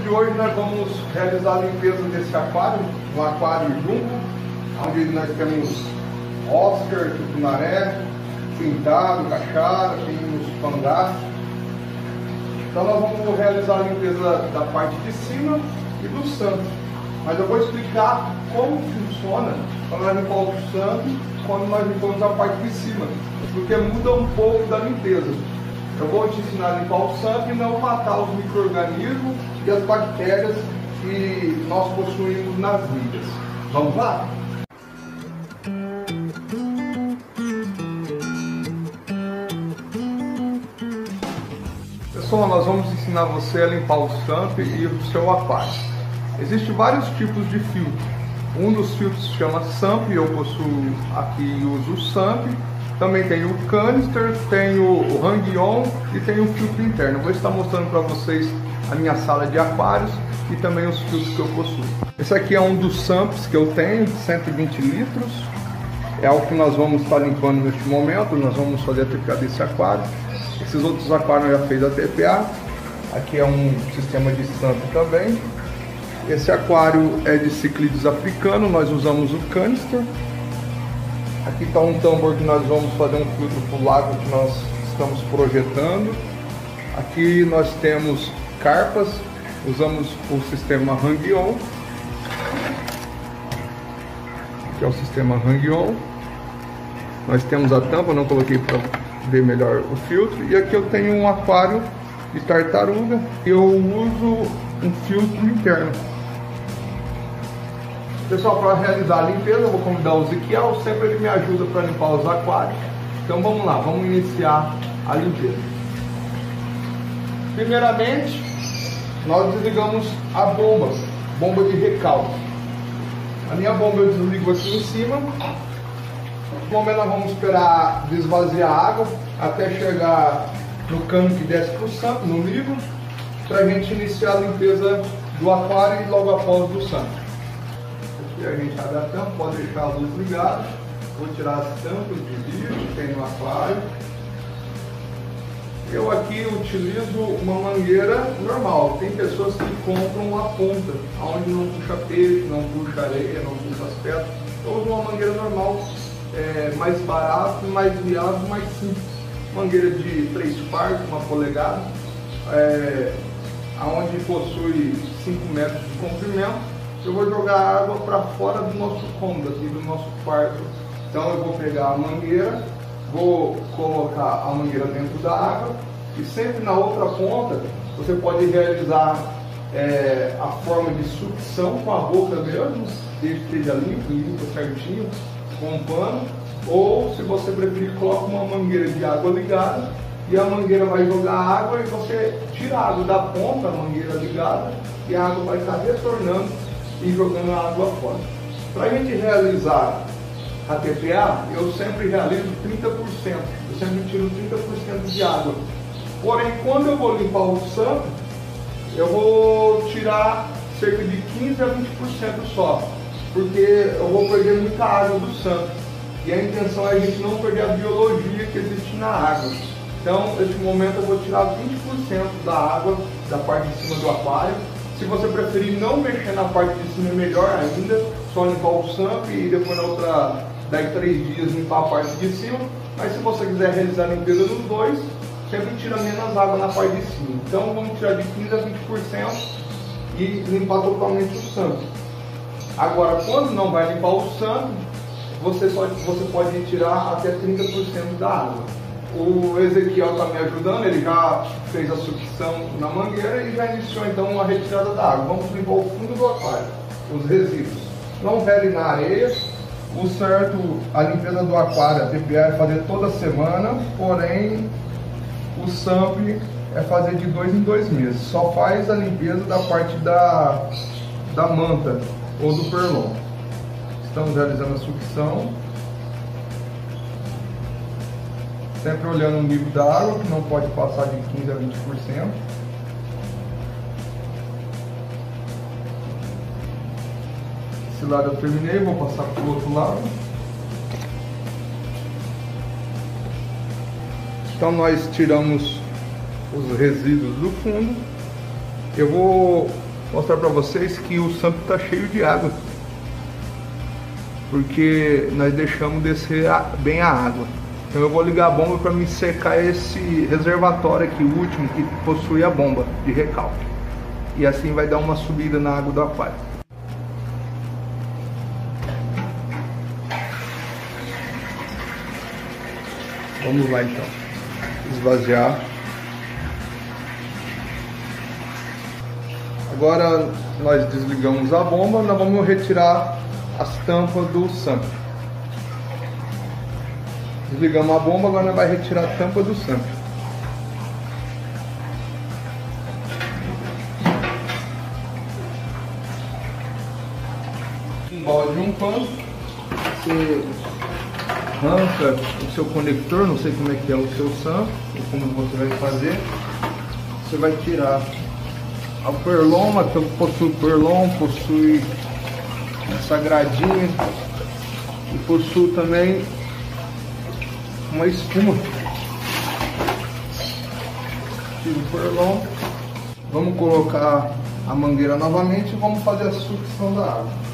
de hoje nós vamos realizar a limpeza desse aquário, um aquário jumbo, onde nós temos Oscar, tucunaré, pintado, cachara, temos pangá. Então nós vamos realizar a limpeza da parte de cima e do santo. Mas eu vou explicar como funciona quando nós limpamos o santo, quando nós limpamos a parte de cima, porque muda um pouco da limpeza. Eu vou te ensinar a limpar o santo e não matar os micro-organismos e as bactérias que nós possuímos nas vidas. Vamos lá? Pessoal, nós vamos ensinar você a limpar o santo e o seu aquário. Existem vários tipos de filtro. Um dos filtros se chama SAMP, eu possuo aqui e uso o SAMP. Também tem o canister, tem o hang-on e tem o filtro interno. Eu vou estar mostrando para vocês a minha sala de aquários e também os filtros que eu possuo. Esse aqui é um dos SAMPs que eu tenho, 120 litros. É o que nós vamos estar limpando neste momento. Nós vamos fazer a TPA desse aquário. Esses outros aquários eu já fiz a TPA. Aqui é um sistema de SAMP também. Esse aquário é de ciclídeos africano, nós usamos o canister. Aqui está um tambor que nós vamos fazer um filtro para o lago que nós estamos projetando. Aqui nós temos carpas, usamos o sistema hang-on. Aqui é o sistema hang-on. Nós temos a tampa, não coloquei para ver melhor o filtro. E aqui eu tenho um aquário de tartaruga. Eu uso um filtro interno. Pessoal, para realizar a limpeza, eu vou convidar o Ezequiel, sempre ele me ajuda para limpar os aquários. Então vamos lá, vamos iniciar a limpeza. Primeiramente, nós desligamos a bomba de recalque. A minha bomba eu desligo aqui em cima. No momento nós vamos esperar desvaziar a água até chegar no cano que desce para o santo, no livro, para a gente iniciar a limpeza do aquário e logo após do santo. Aqui a gente abre a tampa, pode deixar a luz ligada. Vou tirar as tampas de vidro que tem no aquário. Eu aqui utilizo uma mangueira normal. Tem pessoas que compram uma ponta, onde não puxa peixe, não puxa areia, não puxa as pedras. Eu uso uma mangueira normal, mais barato, mais viável, mais simples. Mangueira de 3 quartos, 1 polegada, onde possui 5 metros de comprimento. Eu vou jogar água para fora do nosso cômodo, aqui do nosso quarto. Então eu vou pegar a mangueira, vou colocar a mangueira dentro da água e sempre na outra ponta você pode realizar a forma de sucção com a boca mesmo, desde que esteja limpo certinho, com um pano. Ou, se você preferir, coloca uma mangueira de água ligada e a mangueira vai jogar água e você tira a água da ponta, a mangueira ligada, e a água vai estar retornando e jogando a água fora. Para a gente realizar a TPA, eu sempre realizo 30%. Eu sempre tiro 30% de água. Porém, quando eu vou limpar o santo, eu vou tirar cerca de 15 a 20% só, porque eu vou perder muita água do santo. E a intenção é a gente não perder a biologia que existe na água. Então, neste momento, eu vou tirar 20% da água da parte de cima do aquário. Se você preferir não mexer na parte de cima, é melhor ainda. Só limpar o SAMP e depois, daqui 3 dias, limpar a parte de cima. Mas se você quiser realizar a limpeza dos dois, sempre tira menos água na parte de cima. Então, vamos tirar de 15 a 20% e limpar totalmente o SAMP. Agora, quando não vai limpar o SAMP, você pode tirar até 30% da água. O Ezequiel está me ajudando, ele já fez a sucção na mangueira e já iniciou então a retirada da água. Vamos limpar o fundo do aquário, os resíduos. Não rele na areia. O certo, a limpeza do aquário, a TPA, é fazer toda semana, porém o SAMP é fazer de 2 em 2 meses. Só faz a limpeza da parte da manta ou do perlon. Estamos realizando a sucção, sempre olhando o nível da água, que não pode passar de 15 a 20%. Esse lado eu terminei, vou passar para o outro lado. Então nós tiramos os resíduos do fundo. Eu vou mostrar para vocês que o samp está cheio de água, porque nós deixamos descer bem a água. Então eu vou ligar a bomba para me secar esse reservatório aqui, o último, que possui a bomba de recalque, e assim vai dar uma subida na água do aquário. Vamos lá então, esvaziar. Agora nós desligamos a bomba, nós vamos retirar as tampas do samp. Desligamos a bomba, agora nós vamos retirar a tampa do samp. Um balde e um pano. Você arranca o seu conector, não sei como é que é o seu samp, ou como você vai fazer. Você vai tirar a perlon, que possui perlon, possui essa gradinha e possui também uma espuma. Tira o perlon, vamos colocar a mangueira novamente e vamos fazer a sucção da água.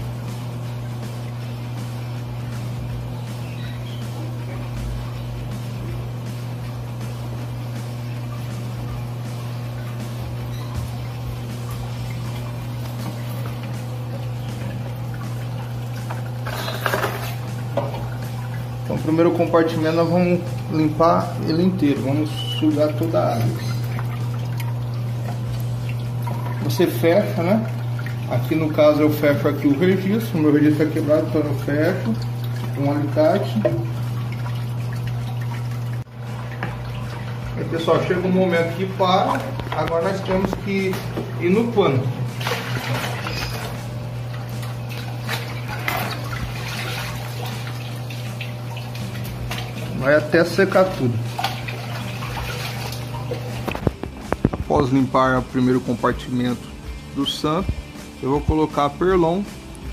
Então, o primeiro compartimento nós vamos limpar ele inteiro, vamos sugar toda a água. Você fecha, né? Aqui no caso eu fecho aqui o registro, meu registro é quebrado, então eu fecho com um alicate. Aí pessoal, chega um momento que para, agora nós temos que ir no pano. Vai até secar tudo. Após limpar o primeiro compartimento do samp, eu vou colocar a perlon.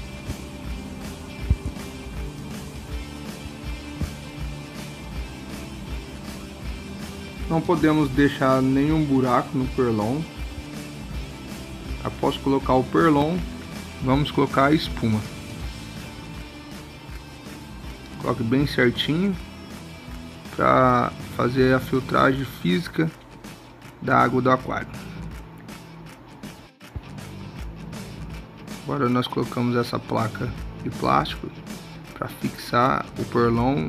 Não podemos deixar nenhum buraco no perlon. Após colocar o perlon, vamos colocar a espuma. Coloque bem certinho para fazer a filtragem física da água do aquário. Agora nós colocamos essa placa de plástico para fixar o perlon.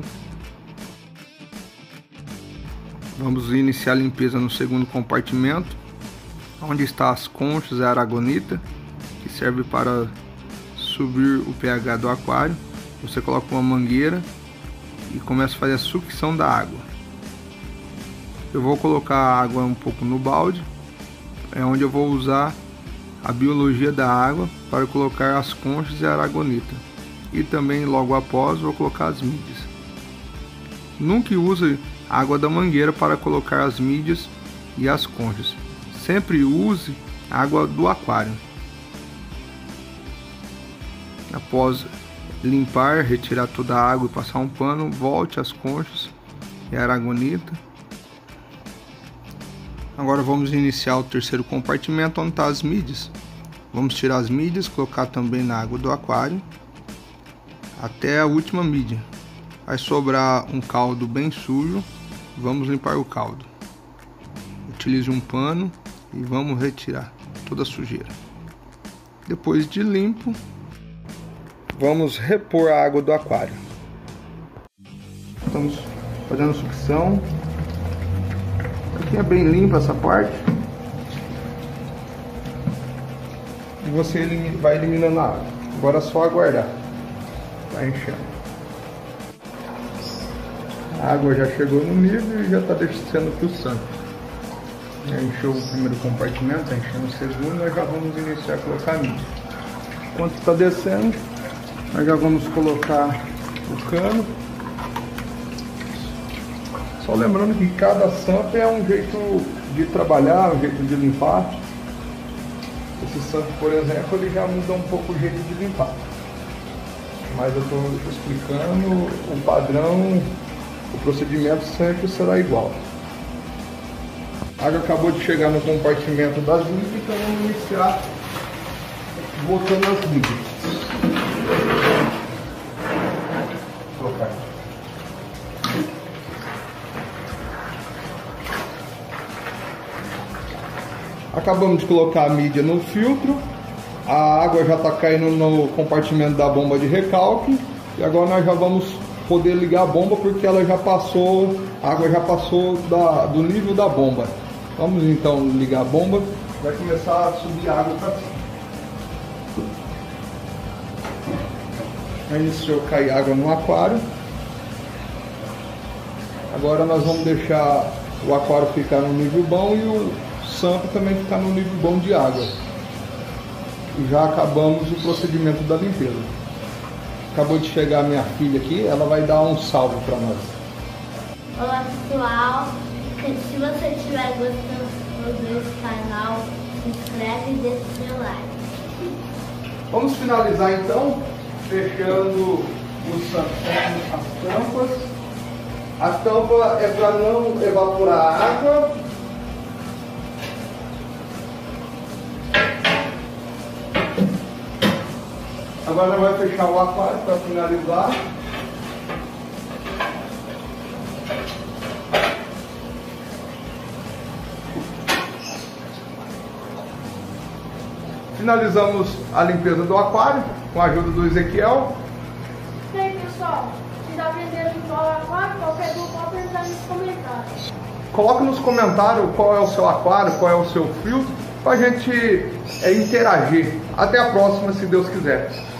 Vamos iniciar a limpeza no segundo compartimento, onde está as conchas e a aragonita, que serve para subir o pH do aquário. Você coloca uma mangueira e começa a fazer a sucção da água. Eu vou colocar a água um pouco no balde, é onde eu vou usar a biologia da água para colocar as conchas e a aragonita, e também logo após vou colocar as mídias. Nunca use a água da mangueira para colocar as mídias e as conchas, sempre use a água do aquário. Após limpar, retirar toda a água e passar um pano, volte as conchas e a aragonita. Agora vamos iniciar o terceiro compartimento, onde está as mídias. Vamos tirar as mídias, colocar também na água do aquário até a última mídia. Vai sobrar um caldo bem sujo, vamos limpar o caldo. Utilize um pano e vamos retirar toda a sujeira. Depois de limpo, vamos repor a água do aquário. Estamos fazendo sucção. Aqui é bem limpa essa parte. E você vai eliminando a água. Agora é só aguardar. Vai enchendo. A água já chegou no nível e já está descendo para o samp. Já encheu o primeiro compartimento, está enchendo o segundo. Nós já vamos iniciar a colocar a mídia. Enquanto está descendo, nós já vamos colocar o cano. Só lembrando que cada samp é um jeito de trabalhar, um jeito de limpar. Esse samp, por exemplo, ele já muda um pouco o jeito de limpar. Mas eu estou explicando o padrão, o procedimento sempre será igual. A água acabou de chegar no compartimento das mídias, então vamos iniciar voltando aos vídeos. Vou colocar. Acabamos de colocar a mídia no filtro, a água já está caindo no compartimento da bomba de recalque e agora nós já vamos poder ligar a bomba porque ela já passou, a água já passou do nível da bomba. Vamos então ligar a bomba, vai começar a subir água para cima. Já iniciou a cair água no aquário. Agora nós vamos deixar o aquário ficar no nível bom e o sampo também ficar no nível bom de água. E já acabamos o procedimento da limpeza. Acabou de chegar a minha filha aqui, ela vai dar um salve para nós. Olá pessoal, se você estiver gostando desse canal, se inscreve e deixa o seu like. Vamos finalizar então, fechando as tampas. A tampa é para não evaporar a água. Agora vai fechar o aquário para finalizar. Finalizamos a limpeza do aquário com a ajuda do Ezequiel. E aí pessoal, vocês aprenderam limpar o aquário? Qualquer dúvida pode perguntar nos comentários. Coloque nos comentários qual é o seu aquário, qual é o seu filtro, para a gente interagir. Até a próxima, se Deus quiser.